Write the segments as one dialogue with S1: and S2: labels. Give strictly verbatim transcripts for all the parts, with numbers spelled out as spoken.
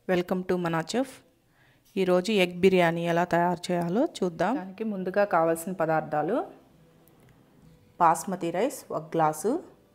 S1: Welcome to Mana chef. ఈరోజు egg biryani ఎలా తయారు చేయాలో చూద్దాం. దానికి ముందుగా కావాల్సిన పదార్థాలు: బాస్మతి రైస్ ఒక గ్లాసు,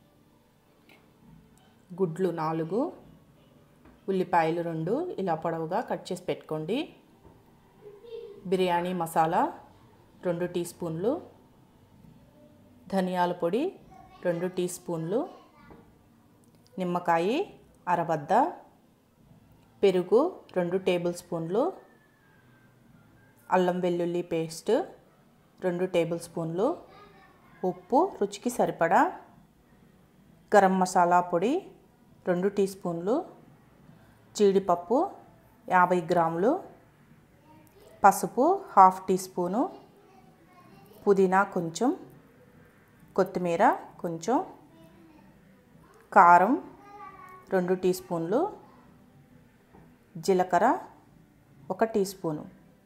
S1: గుడ్లు నాలుగు, ఉల్లిపాయలు రెండు ఇలా పొడవుగా కట్ చేసి పెట్టుకోండి. బిర్యానీ మసాలా రెండు టీ స్పూన్లు, ధనియాల పొడి రెండు టీ స్పూన్లు, నిమ్మకాయ అరబద్ద, పెరుగు రెండు టేబుల్ స్పూన్లు, అల్లం వెల్లుల్లి పేస్ట్ రెండు టేబుల్ స్పూన్లు, ఉప్పు రుచికి సరిపడా, గరం మసాలా పొడి రెండు టీ స్పూన్లు, జీడిపప్పు యాభై గ్రాములు, పసుపు హాఫ్ టీ స్పూను, పుదీనా కొంచెం, కొత్తిమీర కొంచెం, కారం రెండు టీ స్పూన్లు, జీలకర్ర ఒక టీ స్పూను,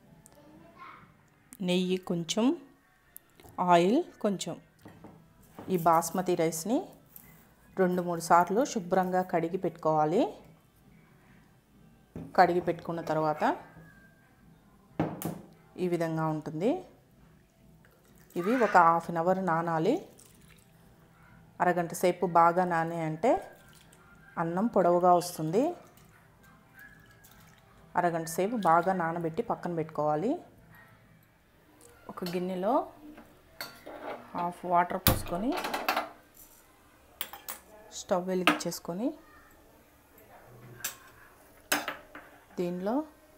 S1: నెయ్యి కొంచెం, ఆయిల్ కొంచెం. ఈ బాస్మతి రైస్ని రెండు మూడు సార్లు శుభ్రంగా కడిగి పెట్టుకోవాలి. కడిగి పెట్టుకున్న తర్వాత ఈ విధంగా ఉంటుంది. ఇవి ఒక హాఫ్ అన్ అవర్ నానాలి. అరగంట సేపు బాగా నానే అంటే అన్నం పొడవుగా వస్తుంది. అరగంట సేపు బాగా నానబెట్టి పక్కన పెట్టుకోవాలి. ఒక గిన్నెలో హాఫ్ వాటర్ పోసుకొని స్టవ్ వెలిగించేసుకొని దీనిలో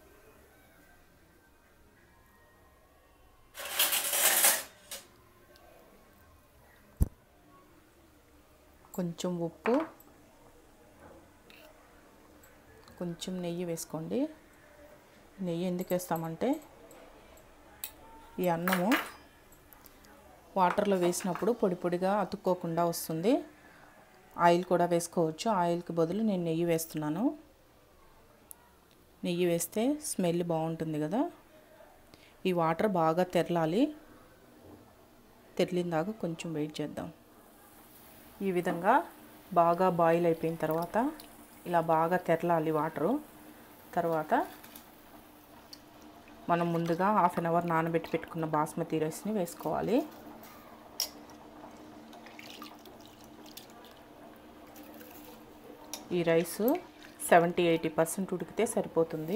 S1: కొంచెం ఉప్పు, కొంచెం నెయ్యి వేసుకోండి. నెయ్యి ఎందుకు వేస్తామంటే ఈ అన్నము వాటర్లో వేసినప్పుడు పొడి పొడిగా అతుక్కోకుండా వస్తుంది. ఆయిల్ కూడా వేసుకోవచ్చు. ఆయిల్కి బదులు నేను నెయ్యి వేస్తున్నాను. నెయ్యి వేస్తే స్మెల్ బాగుంటుంది కదా. ఈ వాటర్ బాగా తెరలాలి. తెరిలిన దాకా కొంచెం వెయిట్ చేద్దాం. ఈ విధంగా బాగా బాయిల్ అయిపోయిన తర్వాత ఇలా బాగా తెరలాలి వాటరు. తర్వాత మనం ముందుగా హాఫ్ అన్ అవర్ నానబెట్టి పెట్టుకున్న బాస్మతి రైస్ని వేసుకోవాలి. ఈ రైసు సెవెంటీ ఎయిటీ పర్సెంట్ ఉడికితే సరిపోతుంది.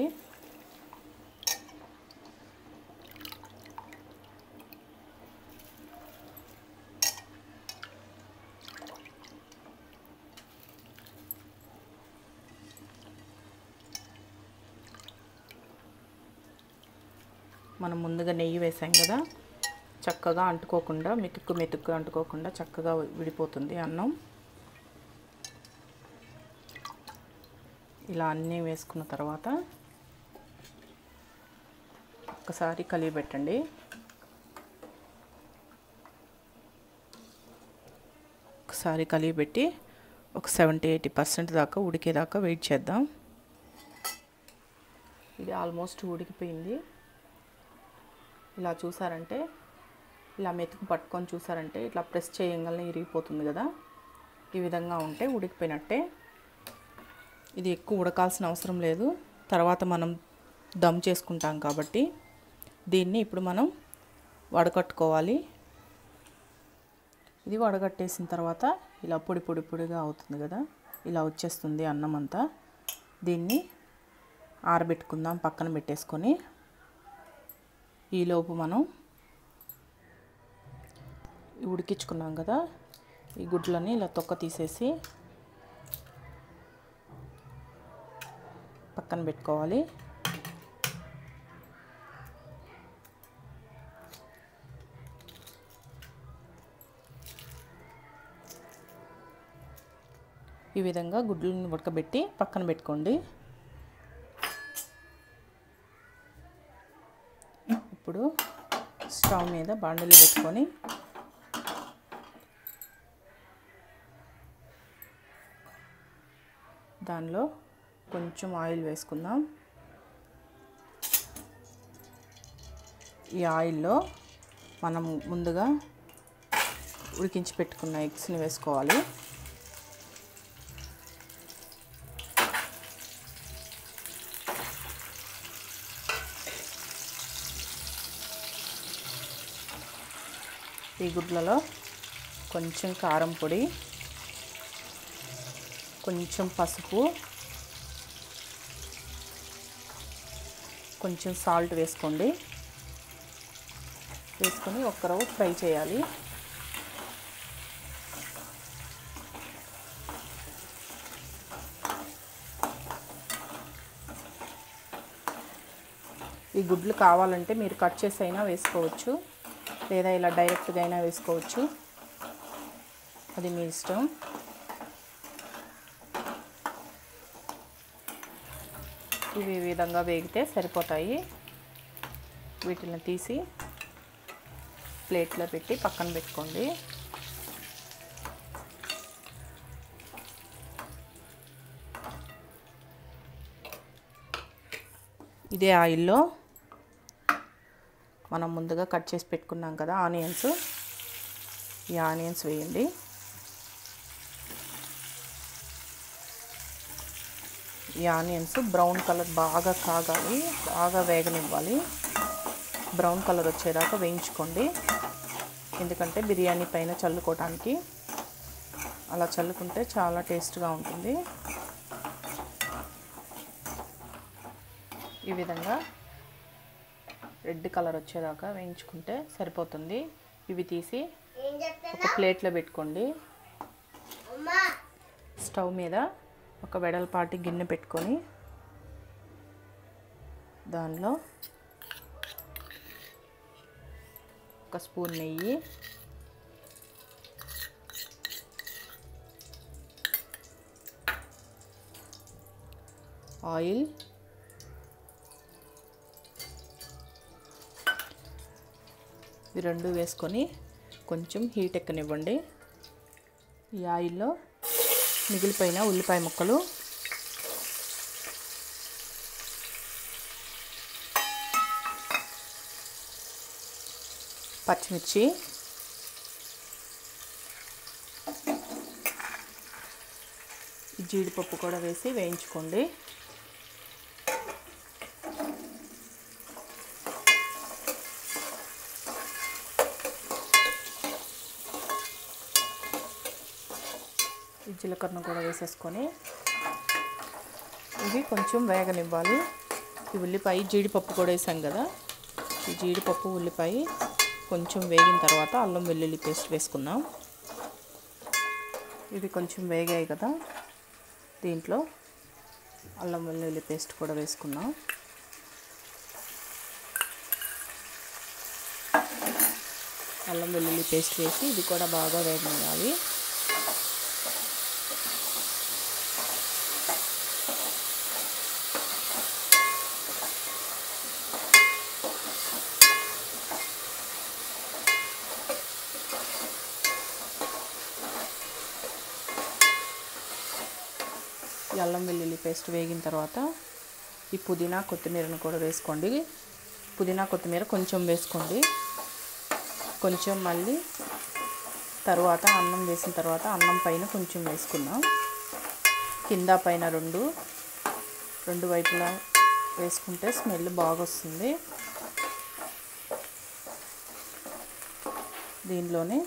S1: మనం ముందుగా నెయ్యి వేసాం కదా, చక్కగా అంటుకోకుండా మెతుక్కు మెతుక్కు అంటుకోకుండా చక్కగా విడిపోతుంది అన్నం. ఇలా అన్నీ వేసుకున్న తర్వాత ఒకసారి కలిపి పెట్టండి. ఒకసారి కలిపి పెట్టి ఒక సెవెంటీ ఎయిటీ పర్సెంట్ దాకా ఉడికేదాకా వెయిట్ చేద్దాం. ఇది ఆల్మోస్ట్ ఉడికిపోయింది. ఇలా చూసారంటే, ఇలా మెతుకు పట్టుకొని చూసారంటే ఇట్లా ప్రెస్ చేయగానే ఇరిగిపోతుంది కదా. ఈ విధంగా ఉంటే ఉడికిపోయినట్టే. ఇది ఎక్కువ ఉడకాల్సిన అవసరం లేదు. తర్వాత మనం దమ్ చేసుకుంటాం కాబట్టి దీన్ని ఇప్పుడు మనం వడకట్టుకోవాలి. ఇది వడగట్టేసిన తర్వాత ఇలా పొడి పొడి పొడిగా అవుతుంది కదా. ఇలా వచ్చేస్తుంది అన్నం అంతా. దీన్ని ఆరబెట్టుకుందాం పక్కన పెట్టేసుకొని. ఈలోపు మనం ఉడికించుకున్నాం కదా, ఈ గుడ్లని ఇలా తొక్క తీసేసి పక్కన పెట్టుకోవాలి. ఈ విధంగా గుడ్లని ఉడకబెట్టి పక్కన పెట్టుకోండి. ఇప్పుడు స్టవ్ మీద బాండలి పెట్టుకొని దానిలో కొంచెం ఆయిల్ వేసుకుందాం. ఈ ఆయిల్లో మనం ముందుగా ఉడికించి పెట్టుకున్న ఎగ్స్ని వేసుకోవాలి. ఈ గుడ్లలో కొంచెం కారం పొడి, కొంచెం పసుపు, కొంచెం సాల్ట్ వేసుకోండి. వేసుకొని ఒక్క రవ్వ ఫ్రై చేయాలి. ఈ గుడ్లు కావాలంటే మీరు కట్ చేసి అయినా వేసుకోవచ్చు, లేదా ఇలా డైరెక్ట్గా అయినా వేసుకోవచ్చు, అది మీ ఇష్టం. ఇవి ఈ విధంగా వేగితే సరిపోతాయి. వీటిని తీసి ప్లేట్లో పెట్టి పక్కన పెట్టుకోండి. ఇదే ఆయిల్లో మనం ముందుగా కట్ చేసి పెట్టుకున్నాం కదా ఆనియన్స్, ఈ ఆనియన్స్ వేయండి. ఈ ఆనియన్స్ బ్రౌన్ కలర్ బాగా కాగాలి, బాగా వేగనివ్వాలి. బ్రౌన్ కలర్ వచ్చేదాకా వేయించుకోండి. ఎందుకంటే బిర్యానీ పైన చల్లుకోవడానికి అలా చల్లుకుంటే చాలా టేస్ట్గా ఉంటుంది. ఈ విధంగా రెడ్ కలర్ వచ్చేదాకా వేయించుకుంటే సరిపోతుంది. ఇవి తీసి ఒక ప్లేట్లో పెట్టుకోండి. స్టవ్ మీద ఒక వెడల్పాటి గిన్నె పెట్టుకొని దానిలో ఒక స్పూన్ నెయ్యి, ఆయిల్, ఇవి రెండు వేసుకొని కొంచెం హీట్ ఎక్కనివ్వండి. ఈ ఆయిల్లో మిగిలిపోయిన ఉల్లిపాయ ముక్కలు, పచ్చిమిర్చి, జీడిపప్పు కూడా వేసి వేయించుకోండి. ఈ జీలకర్ర కూడా వేసేసుకొని ఇవి కొంచెం వేగనివ్వాలి. ఈ ఉల్లిపాయ జీడిపప్పు కూడా వేసాం కదా, ఈ జీడిపప్పు ఉల్లిపాయ కొంచెం వేగిన తర్వాత అల్లం వెల్లుల్లి పేస్ట్ వేసుకుందాం. ఇవి కొంచెం వేగాయి కదా, దీంట్లో అల్లం వెల్లుల్లి పేస్ట్ కూడా వేసుకుందాం. అల్లం వెల్లుల్లి పేస్ట్ వేసి ఇది కూడా బాగా వేగనివ్వాలి. ఈ అల్లం వెల్లుల్లి పేస్ట్ వేగిన తర్వాత ఈ పుదీనా కొత్తిమీరను కూడా వేసుకోండి. పుదీనా కొత్తిమీర కొంచెం వేసుకోండి. కొంచెం మళ్ళీ తర్వాత అన్నం వేసిన తర్వాత అన్నం పైన కొంచెం వేసుకుందాం. కింద పైన రెండు రెండు వైపులా వేసుకుంటే స్మెల్ బాగా వస్తుంది. దీనిలోనే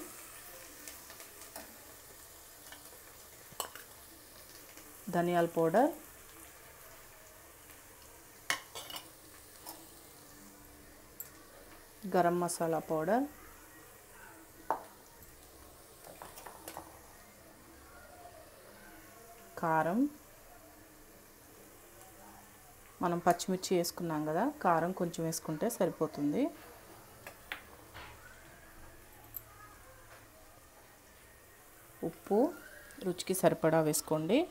S1: ధనియాల పౌడర్, గరం మసాలా పౌడర్, కారం, మనం పచ్చిమిర్చి వేసుకున్నాం కదా, కారం కొంచెం వేసుకుంటే సరిపోతుంది. ఉప్పు రుచికి సరిపడా వేసుకోండి.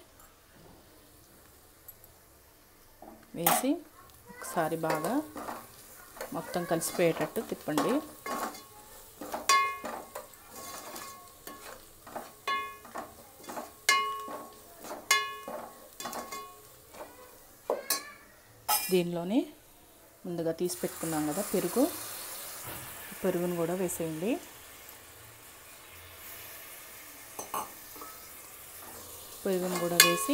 S1: వేసి ఒకసారి బాగా మొత్తం కలిసిపోయేటట్టు తిప్పండి. దీనిలోనే ముందుగా తీసి పెట్టుకున్నాం కదా పెరుగు, పెరుగును కూడా వేసేయండి. పెరుగును కూడా వేసి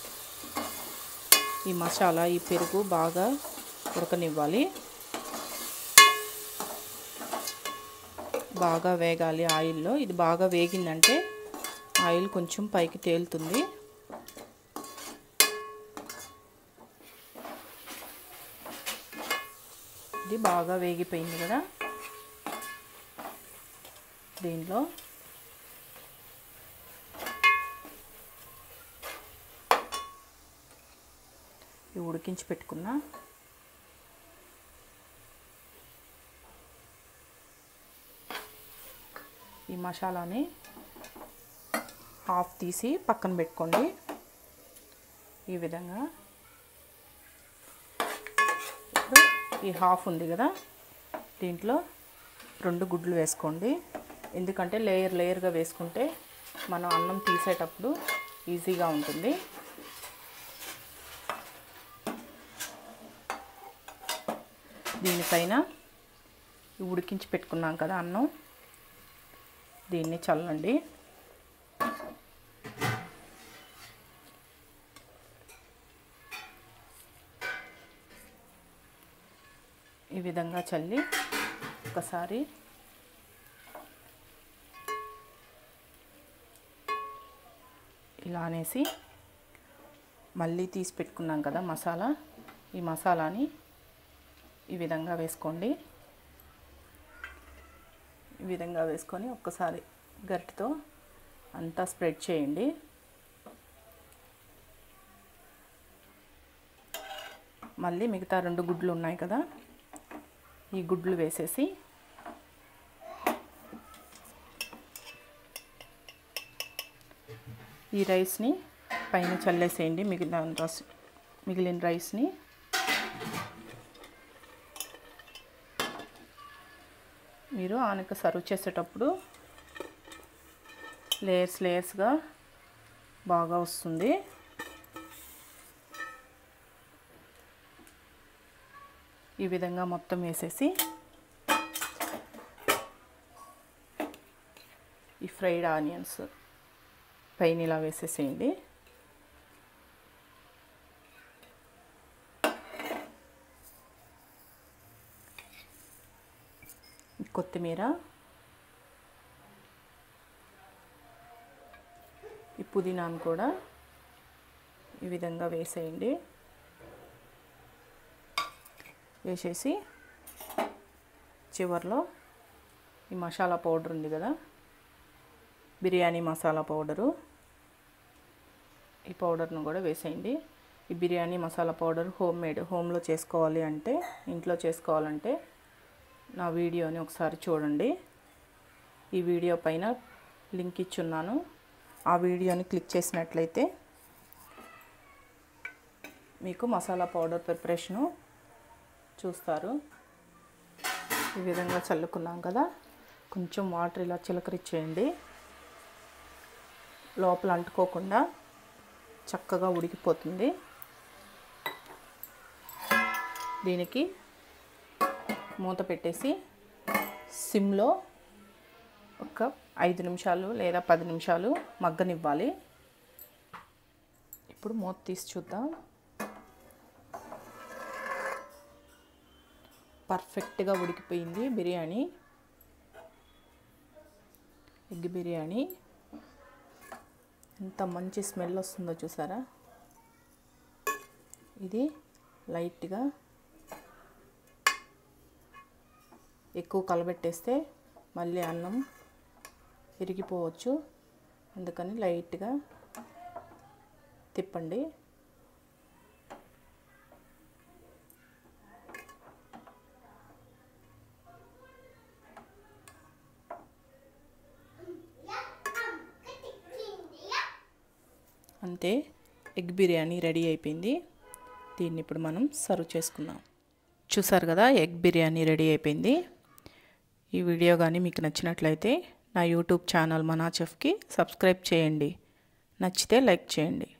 S1: ఈ మసాలా ఈ పెరుగు బాగా ఉడకనివ్వాలి. బాగా వేగాలి ఆయిల్లో. ఇది బాగా వేగిందంటే ఆయిల్ కొంచెం పైకి తేలుతుంది. ఇది బాగా వేగిపోయింది కదా. దీనిలో ఈ ఉడికించి పెట్టుకున్న ఈ మసాలాని హాఫ్ తీసి పక్కన పెట్టుకోండి. ఈ విధంగా ఇప్పుడు ఈ హాఫ్ ఉంది కదా, దీంట్లో రెండు గుడ్లు వేసుకోండి. ఎందుకంటే లేయర్ లేయర్గా వేసుకుంటే మనం అన్నం తీసేటప్పుడు ఈజీగా ఉంటుంది. దీనిపైన ఉడికించి పెట్టుకున్నాం కదా అన్నం, దీన్ని చల్లండి. ఈ విధంగా చల్లి ఒకసారి ఇలా అనేసి మళ్ళీ తీసి పెట్టుకున్నాం కదా మసాలా, ఈ మసాలాని ఈ విధంగా వేసుకోండి. ఈ విధంగా వేసుకొని ఒక్కసారి గరిటెతో అంతా స్ప్రెడ్ చేయండి. మళ్ళీ మిగతా రెండు గుడ్లు ఉన్నాయి కదా, ఈ గుడ్లు వేసేసి ఈ రైస్ని పైన చల్లేసేయండి. మిగిలిన రస్ మిగిలిన రైస్ని మీరు ఆనక సర్వ్ చేసేటప్పుడు లేయర్స్ లేయర్స్గా బాగా వస్తుంది. ఈ విధంగా మొత్తం వేసేసి ఈ ఫ్రైడ్ ఆనియన్స్ పైన ఇలా వేసేసేయండి. కొత్తిమీర, ఈ పుదీనాను కూడా ఈ విధంగా వేసేయండి. వేసేసి చివర్లో ఈ మసాలా పౌడర్ ఉంది కదా, బిర్యానీ మసాలా పౌడరు, ఈ పౌడర్ను కూడా వేసేయండి. ఈ biryani masala powder home made, హోమ్లో చేసుకోవాలి అంటే, ఇంట్లో చేసుకోవాలంటే నా వీడియోని ఒకసారి చూడండి. ఈ వీడియో పైన లింక్ ఇచ్చున్నాను. ఆ వీడియోని క్లిక్ చేసినట్లయితే మీకు మసాలా పౌడర్ ప్రిపరేషను చూస్తారు. ఈ విధంగా చల్లుకున్నాం కదా, కొంచెం వాటర్ ఇలా చిలకరిచ్చేయండి. లోపల అంటుకోకుండా చక్కగా ఉడికిపోతుంది. దీనికి మూత పెట్టేసి సిమ్లో ఒక ఐదు నిమిషాలు లేదా పది నిమిషాలు మగ్గనివ్వాలి. ఇప్పుడు మూత తీసి చూద్దాం. పర్ఫెక్ట్గా ఉడికిపోయింది బిర్యానీ, ఎగ్ బిర్యానీ. ఎంత మంచి స్మెల్ వస్తుందో చూసారా. ఇది లైట్గా ఎక్కువ కలబెట్టేస్తే మళ్ళీ అన్నం విరిగిపోవచ్చు, అందుకని లైట్గా తిప్పండి. అంతే, ఎగ్ బిర్యానీ రెడీ అయిపోయింది. దీన్ని ఇప్పుడు మనం సర్వ్ చేసుకుందాం. చూసారు కదా, ఎగ్ బిర్యానీ రెడీ అయిపోయింది. ఈ వీడియో కానీ మీకు నచ్చినట్లయితే నా యూట్యూబ్ ఛానల్ మనా చెఫ్కి సబ్స్క్రైబ్ చేయండి. నచ్చితే లైక్ చేయండి.